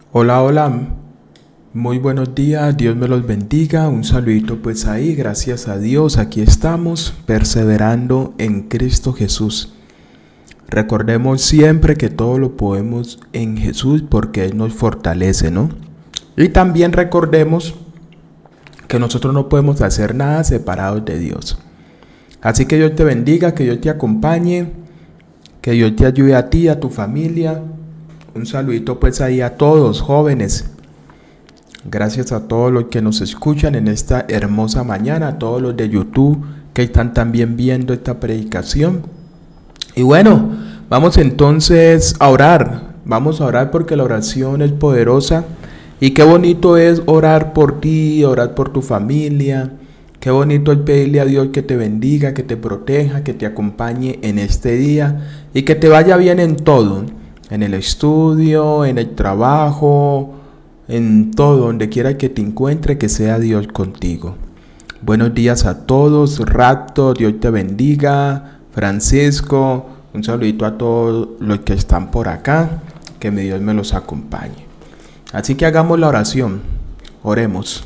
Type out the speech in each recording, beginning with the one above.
Hola, hola, muy buenos días, Dios me los bendiga, un saludito pues ahí, gracias a Dios, aquí estamos perseverando en Cristo Jesús. Recordemos siempre que todo lo podemos en Jesús porque Él nos fortalece, ¿no? Y también recordemos que nosotros no podemos hacer nada separados de Dios. Así que Dios te bendiga, que Dios te acompañe, que Dios te ayude a ti, a tu familia. Un saludito pues ahí a todos, jóvenes. Gracias a todos los que nos escuchan en esta hermosa mañana, a todos los de YouTube que están también viendo esta predicación. Y bueno, vamos entonces a orar. Vamos a orar porque la oración es poderosa. Y qué bonito es orar por ti, orar por tu familia. Qué bonito es pedirle a Dios que te bendiga, que te proteja, que te acompañe en este día y que te vaya bien en todo. En el estudio, en el trabajo, en todo, donde quiera que te encuentre, que sea Dios contigo. Buenos días a todos, Rapto, Dios te bendiga, Francisco, un saludito a todos los que están por acá, que mi Dios me los acompañe. Así que hagamos la oración, oremos.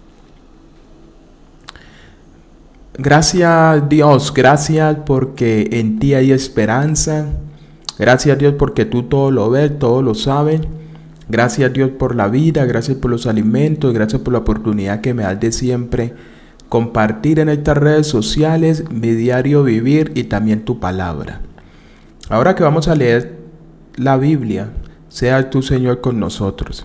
Gracias Dios, gracias porque en ti hay esperanza. Gracias Dios porque tú todo lo ves, todo lo sabes. Gracias Dios por la vida, gracias por los alimentos, gracias por la oportunidad que me das de siempre compartir en estas redes sociales mi diario vivir y también tu palabra. Ahora que vamos a leer la Biblia, sea tu Señor con nosotros.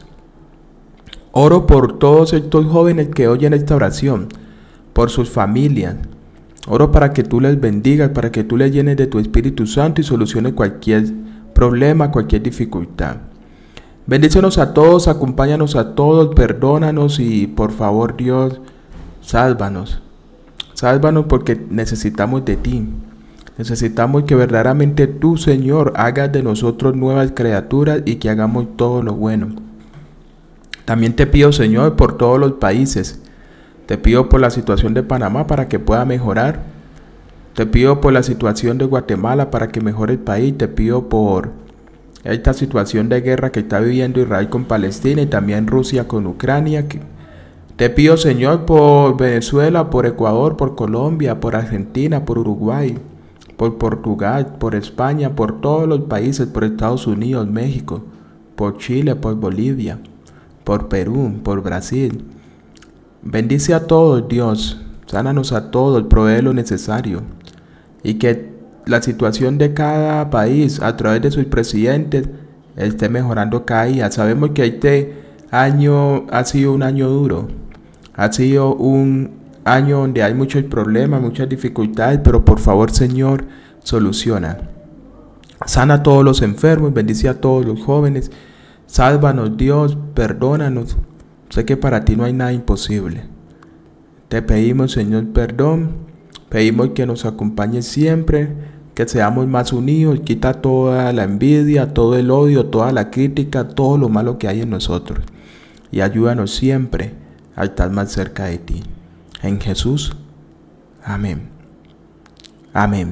Oro por todos estos jóvenes que oyen esta oración, por sus familias. Oro para que tú les bendigas, para que tú les llenes de tu Espíritu Santo y soluciones cualquier problema, cualquier dificultad. Bendícenos a todos, acompáñanos a todos, perdónanos y por favor Dios, sálvanos. Sálvanos porque necesitamos de ti. Necesitamos que verdaderamente tú, Señor, hagas de nosotros nuevas criaturas y que hagamos todo lo bueno. También te pido, Señor, por todos los países. Te pido por la situación de Panamá para que pueda mejorar. Te pido por la situación de Guatemala para que mejore el país. Te pido por esta situación de guerra que está viviendo Israel con Palestina y también Rusia con Ucrania. Te pido, Señor, por Venezuela, por Ecuador, por Colombia, por Argentina, por Uruguay, por Portugal, por España, por todos los países, por Estados Unidos, México, por Chile, por Bolivia, por Perú, por Brasil. Bendice a todos, Dios, sánanos a todos, provee lo necesario y que la situación de cada país a través de sus presidentes esté mejorando cada día. Sabemos que este año ha sido un año duro, ha sido un año donde hay muchos problemas, muchas dificultades, pero por favor, Señor, soluciona. Sana a todos los enfermos, bendice a todos los jóvenes, sálvanos, Dios, perdónanos. Sé que para ti no hay nada imposible. Te pedimos, Señor, perdón. Pedimos que nos acompañes siempre, que seamos más unidos. Quita toda la envidia, todo el odio, toda la crítica, todo lo malo que hay en nosotros. Y ayúdanos siempre a estar más cerca de ti. En Jesús. Amén. Amén.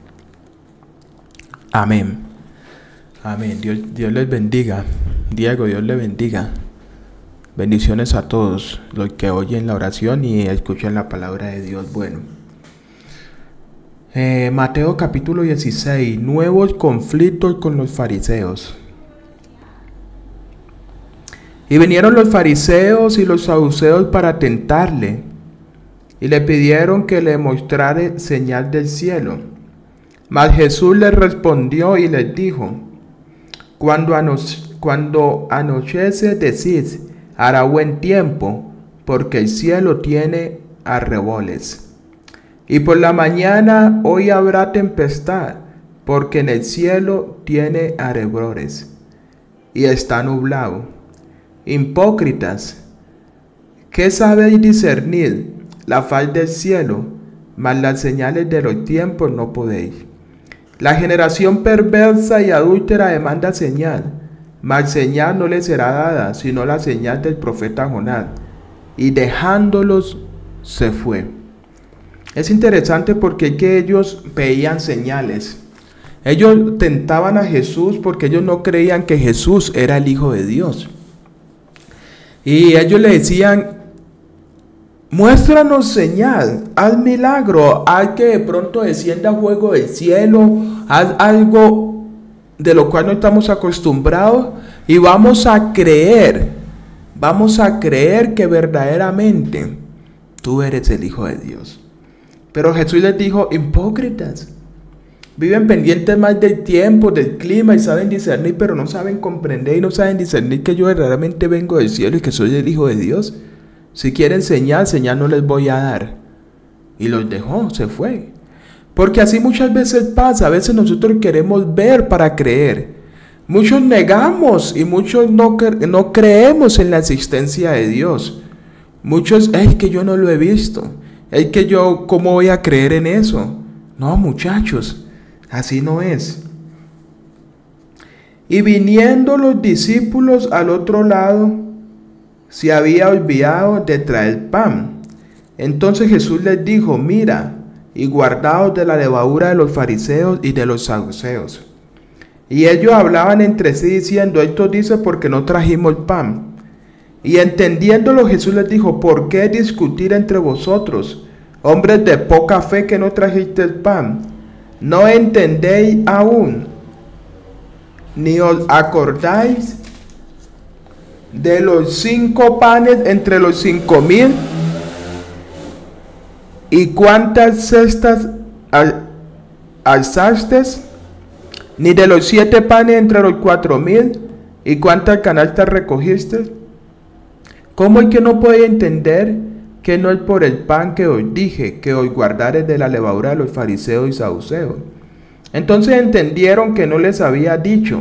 Amén. Amén. Dios les bendiga. Diego, Dios les bendiga. Bendiciones a todos los que oyen la oración y escuchan la palabra de Dios. Bueno, Mateo capítulo 16, nuevos conflictos con los fariseos. Y vinieron los fariseos y los saduceos para tentarle, y le pidieron que le mostrara señal del cielo. Mas Jesús les respondió y les dijo: Cuando anochece decís, hará buen tiempo, porque el cielo tiene arreboles. Y por la mañana hoy habrá tempestad, porque en el cielo tiene arrebores, y está nublado. Hipócritas, ¿qué sabéis discernir la faz del cielo, mas las señales de los tiempos no podéis? La generación perversa y adúltera demanda señal, mas señal no le será dada, sino la señal del profeta Jonás. Y dejándolos, se fue. Es interesante porque ellos pedían señales. Ellos tentaban a Jesús porque ellos no creían que Jesús era el Hijo de Dios. Y ellos le decían, muéstranos señal, haz milagro, haz que de pronto descienda fuego del cielo, haz algo de lo cual no estamos acostumbrados y vamos a creer que verdaderamente tú eres el Hijo de Dios. Pero Jesús les dijo, hipócritas, viven pendientes más del tiempo, del clima y saben discernir, pero no saben comprender y no saben discernir que yo verdaderamente vengo del cielo y que soy el Hijo de Dios. Si quieren señal no les voy a dar. Y los dejó, se fue. Porque así muchas veces pasa, a veces nosotros queremos ver para creer. Muchos negamos y muchos no creemos en la existencia de Dios. Muchos, es que yo no lo he visto. Es que yo, ¿cómo voy a creer en eso? No, muchachos, así no es. Y viniendo los discípulos al otro lado, se había olvidado de traer pan. Entonces Jesús les dijo, mira, y guardaos de la levadura de los fariseos y de los saduceos. Y ellos hablaban entre sí diciendo, esto dice porque no trajimos pan. Y entendiéndolo Jesús les dijo, ¿por qué discutir entre vosotros, hombres de poca fe que no trajisteis pan? ¿No entendéis aún, ni os acordáis de los 5 panes entre los 5,000? ¿Y cuántas cestas alzasteis? Ni de los 7 panes entre los 4,000. ¿Y cuántas canastas recogisteis? ¿Cómo es que no podéis entender que no es por el pan que os dije, que os guardareis de la levadura de los fariseos y saduceos? Entonces entendieron que no les había dicho,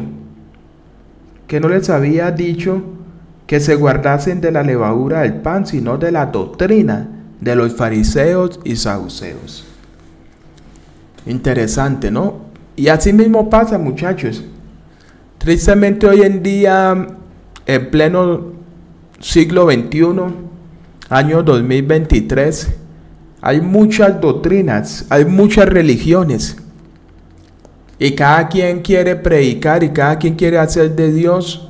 que se guardasen de la levadura del pan, sino de la doctrina de los fariseos y saduceos. Interesante, ¿no? Y así mismo pasa, muchachos. Tristemente hoy en día, en pleno siglo XXI, año 2023, hay muchas doctrinas, hay muchas religiones. Y cada quien quiere predicar y cada quien quiere hacer de Dios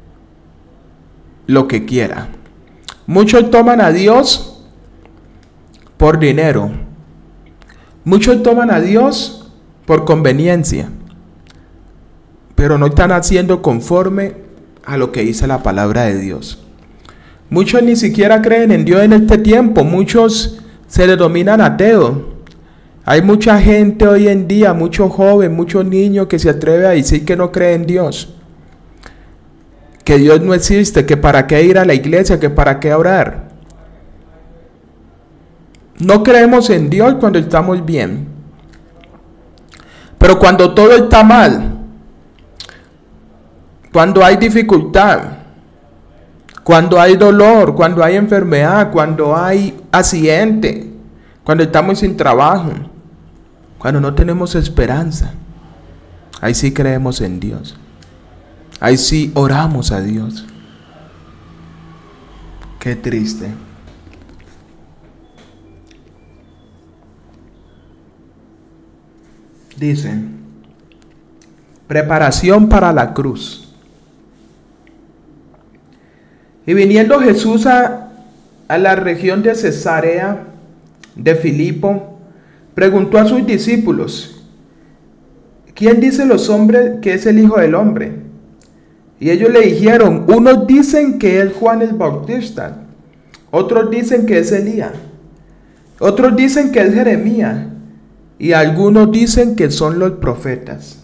lo que quiera. Muchos toman a Dios por dinero. Muchos toman a Dios por conveniencia. Pero no están haciendo conforme a lo que dice la palabra de Dios. Muchos ni siquiera creen en Dios en este tiempo. Muchos se denominan ateos. Hay mucha gente hoy en día, muchos jóvenes, muchos niños que se atreven a decir que no creen en Dios. Que Dios no existe, que para qué ir a la iglesia, que para qué orar. No creemos en Dios cuando estamos bien. Pero cuando todo está mal, cuando hay dificultad, cuando hay dolor, cuando hay enfermedad, cuando hay accidente, cuando estamos sin trabajo, cuando no tenemos esperanza, ahí sí creemos en Dios. Ahí sí oramos a Dios. Qué triste. Dice, preparación para la cruz. Y viniendo Jesús a la región de Cesarea de Filipo, preguntó a sus discípulos, ¿quién dice los hombres que es el Hijo del Hombre? Y ellos le dijeron, unos dicen que es Juan el Bautista, otros dicen que es Elías, otros dicen que es Jeremías, y algunos dicen que son los profetas.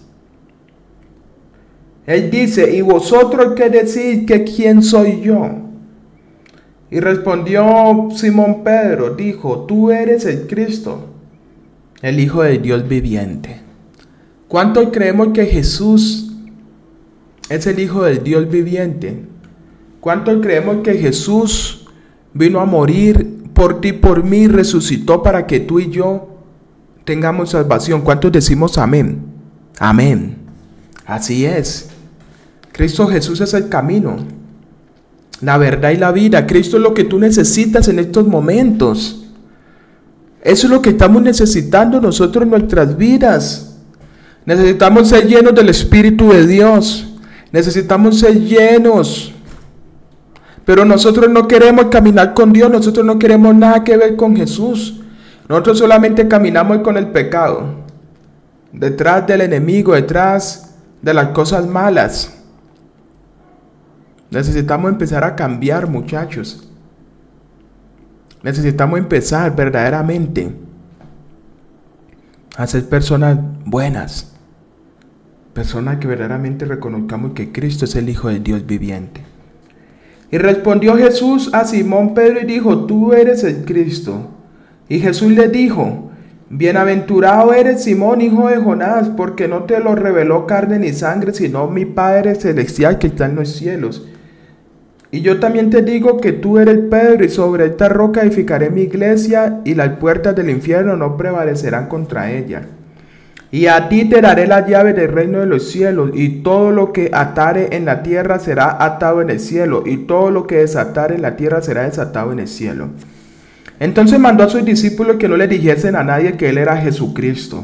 Él dice, ¿y vosotros qué decís que quién soy yo? Y respondió Simón Pedro, dijo, tú eres el Cristo, el Hijo del Dios viviente. ¿Cuántos creemos que Jesús es el Hijo del Dios viviente? ¿Cuántos creemos que Jesús vino a morir por ti, por mí, resucitó para que tú y yo tengamos salvación? ¿Cuántos decimos amén? Amén. Así es. Cristo Jesús es el camino, la verdad y la vida. Cristo es lo que tú necesitas en estos momentos. Eso es lo que estamos necesitando nosotros en nuestras vidas. Necesitamos ser llenos del Espíritu de Dios. Necesitamos ser llenos Pero nosotros no queremos caminar con Dios, nosotros no queremos nada que ver con Jesús. Nosotros solamente caminamos con el pecado, detrás del enemigo, detrás de las cosas malas. Necesitamos empezar a cambiar, muchachos. Necesitamos empezar verdaderamente a ser personas buenas. Personas que verdaderamente reconozcamos que Cristo es el Hijo del Dios viviente. Y respondió Jesús a Simón Pedro y dijo: tú eres el Cristo. Y Jesús le dijo: bienaventurado eres, Simón, hijo de Jonás, porque no te lo reveló carne ni sangre, sino mi Padre celestial que está en los cielos. Y yo también te digo que tú eres Pedro, y sobre esta roca edificaré mi iglesia, y las puertas del infierno no prevalecerán contra ella. Y a ti te daré la llave del reino de los cielos, y todo lo que atare en la tierra será atado en el cielo, y todo lo que desatare en la tierra será desatado en el cielo. Entonces mandó a sus discípulos que no le dijesen a nadie que él era Jesucristo.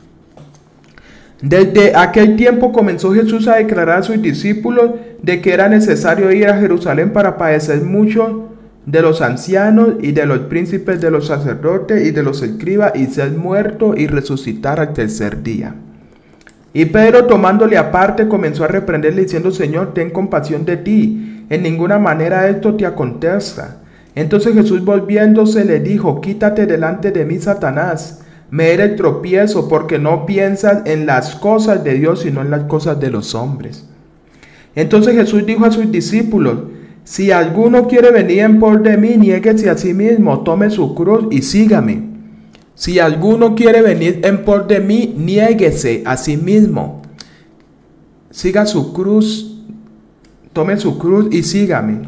Desde aquel tiempo comenzó Jesús a declarar a sus discípulos de que era necesario ir a Jerusalén para padecer mucho de los ancianos y de los príncipes de los sacerdotes y de los escribas, y ser muerto y resucitar al tercer día. Y Pedro, tomándole aparte, comenzó a reprenderle diciendo: Señor, ten compasión de ti, en ninguna manera esto te acontezca. Entonces Jesús, volviéndose, le dijo: quítate delante de mí, Satanás, me eres tropiezo, porque no piensas en las cosas de Dios, sino en las cosas de los hombres. Entonces Jesús dijo a sus discípulos: si alguno quiere venir en pos de mí, niéguese a sí mismo, tome su cruz y sígame. Si alguno quiere venir en pos de mí, niéguese a sí mismo. Siga su cruz, tome su cruz y sígame.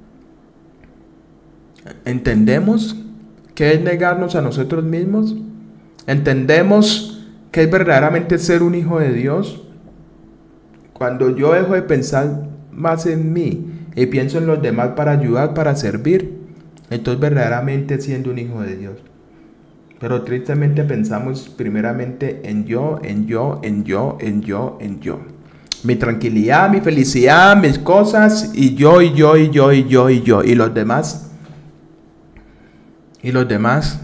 ¿Entendemos qué es negarnos a nosotros mismos? ¿Entendemos qué es verdaderamente ser un hijo de Dios? Cuando yo dejo de pensar más en mí y pienso en los demás para ayudar, para servir, entonces verdaderamente siendo un hijo de Dios. Pero tristemente pensamos primeramente en yo, en yo, en yo, en yo, en yo. Mi tranquilidad, mi felicidad, mis cosas, y yo, y yo, y yo, y yo, y yo. Y los demás. Y los demás.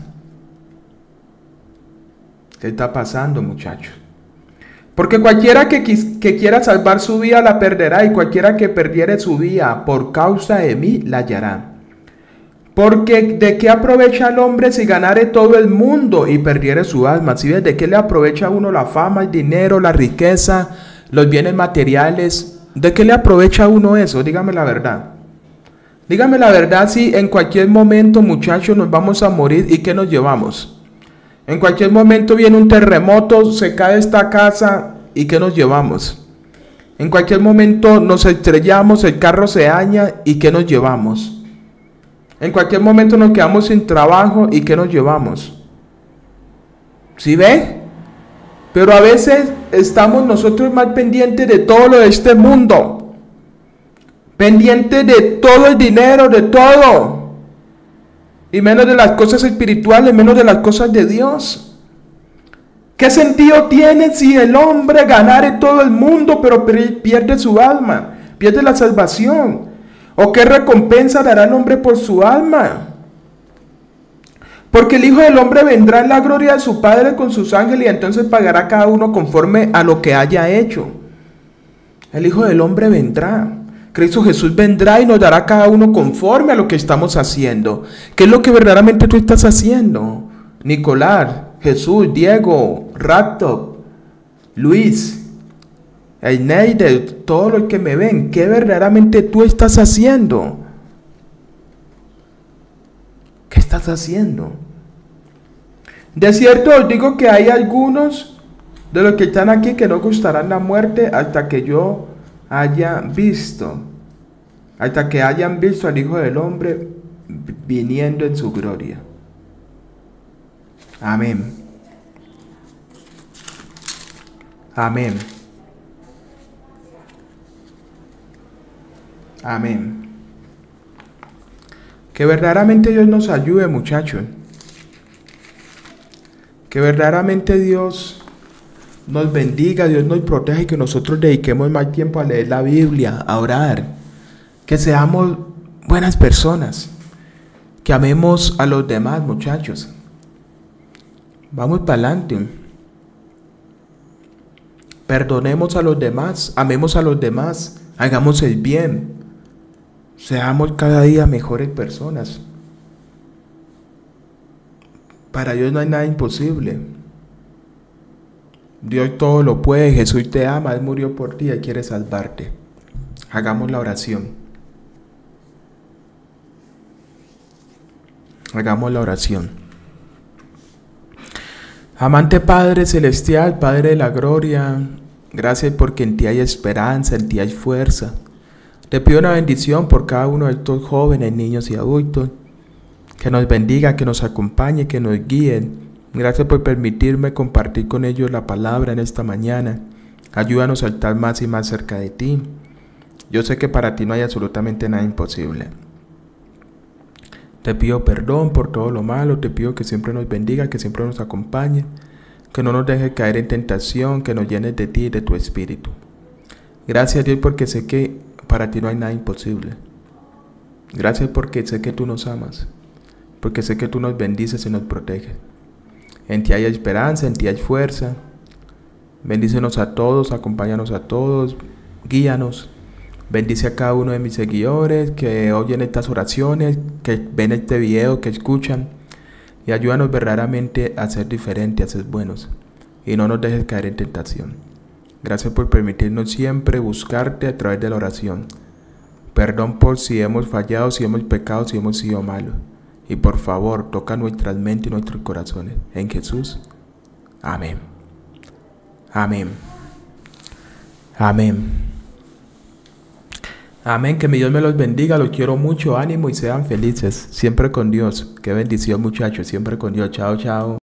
¿Qué está pasando, muchachos? Porque cualquiera que quiera salvar su vida la perderá, y cualquiera que perdiere su vida por causa de mí la hallará. Porque ¿de qué aprovecha el hombre si ganare todo el mundo y perdiere su alma? ¿Sí ves? ¿De qué le aprovecha a uno la fama, el dinero, la riqueza, los bienes materiales? ¿De qué le aprovecha a uno eso? Dígame la verdad. Dígame la verdad, si en cualquier momento, muchachos, nos vamos a morir, ¿y qué nos llevamos? En cualquier momento viene un terremoto, se cae esta casa, ¿y qué nos llevamos? En cualquier momento nos estrellamos, el carro se daña, ¿y qué nos llevamos? En cualquier momento nos quedamos sin trabajo, ¿y qué nos llevamos? ¿Sí ve? Pero a veces estamos nosotros más pendientes de todo lo de este mundo. Pendientes de todo el dinero, de todo. Y menos de las cosas espirituales, menos de las cosas de Dios. ¿Qué sentido tiene si el hombre ganare todo el mundo, pero pierde su alma? Pierde la salvación. ¿O qué recompensa dará el hombre por su alma? Porque el Hijo del Hombre vendrá en la gloria de su Padre con sus ángeles, y entonces pagará cada uno conforme a lo que haya hecho. El Hijo del Hombre vendrá. Cristo Jesús vendrá y nos dará cada uno conforme a lo que estamos haciendo. ¿Qué es lo que verdaderamente tú estás haciendo? Nicolás, Jesús, Diego, Raptop, Luis, Eineide, todos los que me ven, ¿qué verdaderamente tú estás haciendo? ¿Qué estás haciendo? De cierto os digo que hay algunos de los que están aquí que no gustarán la muerte hasta que hayan visto al Hijo del Hombre viniendo en su gloria. Amén. Amén. Amén. Que verdaderamente Dios nos ayude, muchachos. Que verdaderamente Dios nos bendiga, Dios nos proteja, y que nosotros dediquemos más tiempo a leer la Biblia, a orar. Que seamos buenas personas, que amemos a los demás, muchachos. Vamos para adelante. Perdonemos a los demás, amemos a los demás, hagamos el bien. Seamos cada día mejores personas. Para Dios no hay nada imposible. Dios todo lo puede, Jesús te ama, Él murió por ti y quiere salvarte. Hagamos la oración. Hagamos la oración. Amante Padre Celestial, Padre de la Gloria, gracias porque en ti hay esperanza, en ti hay fuerza. Te pido una bendición por cada uno de estos jóvenes, niños y adultos. Que nos bendiga, que nos acompañe, que nos guíe. Gracias por permitirme compartir con ellos la palabra en esta mañana. Ayúdanos a estar más y más cerca de ti. Yo sé que para ti no hay absolutamente nada imposible. Te pido perdón por todo lo malo, te pido que siempre nos bendiga, que siempre nos acompañe, que no nos deje caer en tentación, que nos llenes de ti y de tu espíritu. Gracias Dios porque sé que para ti no hay nada imposible. Gracias porque sé que tú nos amas, porque sé que tú nos bendices y nos proteges. En ti hay esperanza, en ti hay fuerza. Bendícenos a todos, acompáñanos a todos, guíanos. Bendice a cada uno de mis seguidores que oyen estas oraciones, que ven este video, que escuchan. Y ayúdanos verdaderamente a ser diferentes, a ser buenos. Y no nos dejes caer en tentación. Gracias por permitirnos siempre buscarte a través de la oración. Perdón por si hemos fallado, si hemos pecado, si hemos sido malos. Y por favor, toca nuestras mentes y nuestros corazones. En Jesús. Amén. Amén. Amén. Amén, que mi Dios me los bendiga, los quiero mucho, ánimo y sean felices, siempre con Dios. Qué bendición muchachos, siempre con Dios, chao, chao.